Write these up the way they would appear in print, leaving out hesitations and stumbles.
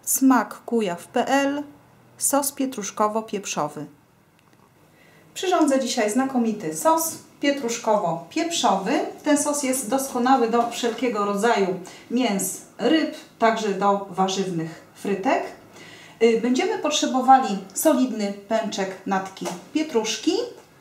smakkujaw.pl sos pietruszkowo-pieprzowy. Przyrządzę dzisiaj znakomity sos pietruszkowo-pieprzowy. Ten sos jest doskonały do wszelkiego rodzaju mięs, ryb, także do warzywnych frytek. Będziemy potrzebowali solidny pęczek natki pietruszki,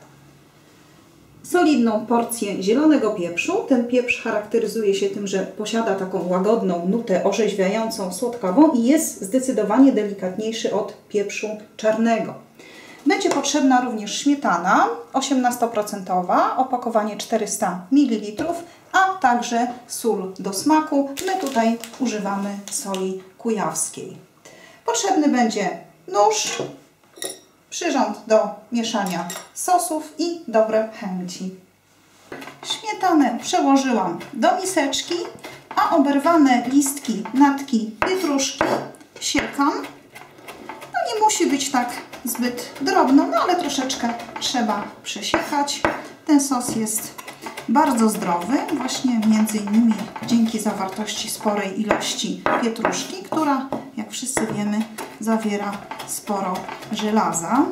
solidną porcję zielonego pieprzu. Ten pieprz charakteryzuje się tym, że posiada taką łagodną nutę orzeźwiającą, słodkawą i jest zdecydowanie delikatniejszy od pieprzu czarnego. Będzie potrzebna również śmietana 18%, opakowanie 400 ml, a także sól do smaku. My tutaj używamy soli kujawskiej. Potrzebny będzie nóż, przyrząd do mieszania sosów i dobre chęci. Śmietanę przełożyłam do miseczki, a oberwane listki natki pietruszki siekam. No nie musi być tak zbyt drobno, no ale troszeczkę trzeba przesiekać. Ten sos jest bardzo zdrowy, właśnie między innymi dzięki zawartości sporej ilości pietruszki, która, jak wszyscy wiemy, zawiera sporo żelaza.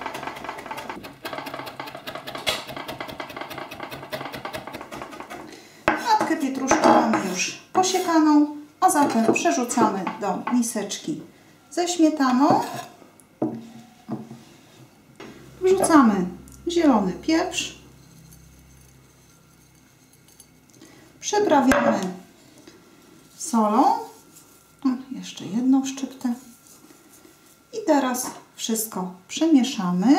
Natkę pietruszki mamy już posiekaną, a zatem przerzucamy do miseczki ze śmietaną. Wrzucamy zielony pieprz. Przyprawiamy solą. Jeszcze jedną szczyptę. I teraz wszystko przemieszamy.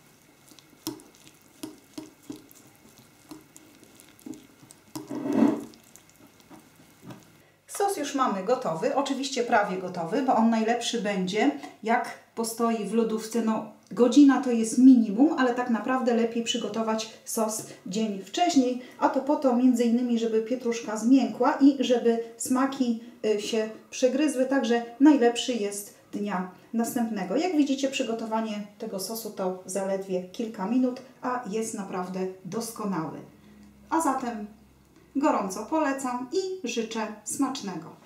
Sos już mamy gotowy, oczywiście prawie gotowy, bo on najlepszy będzie, jak postoi w lodówce. No, godzina to jest minimum, ale tak naprawdę lepiej przygotować sos dzień wcześniej, a to po to między innymi, żeby pietruszka zmiękła i żeby smaki się przegryzły, także najlepszy jest dnia następnego. Jak widzicie, przygotowanie tego sosu to zaledwie kilka minut, a jest naprawdę doskonały. A zatem gorąco polecam i życzę smacznego.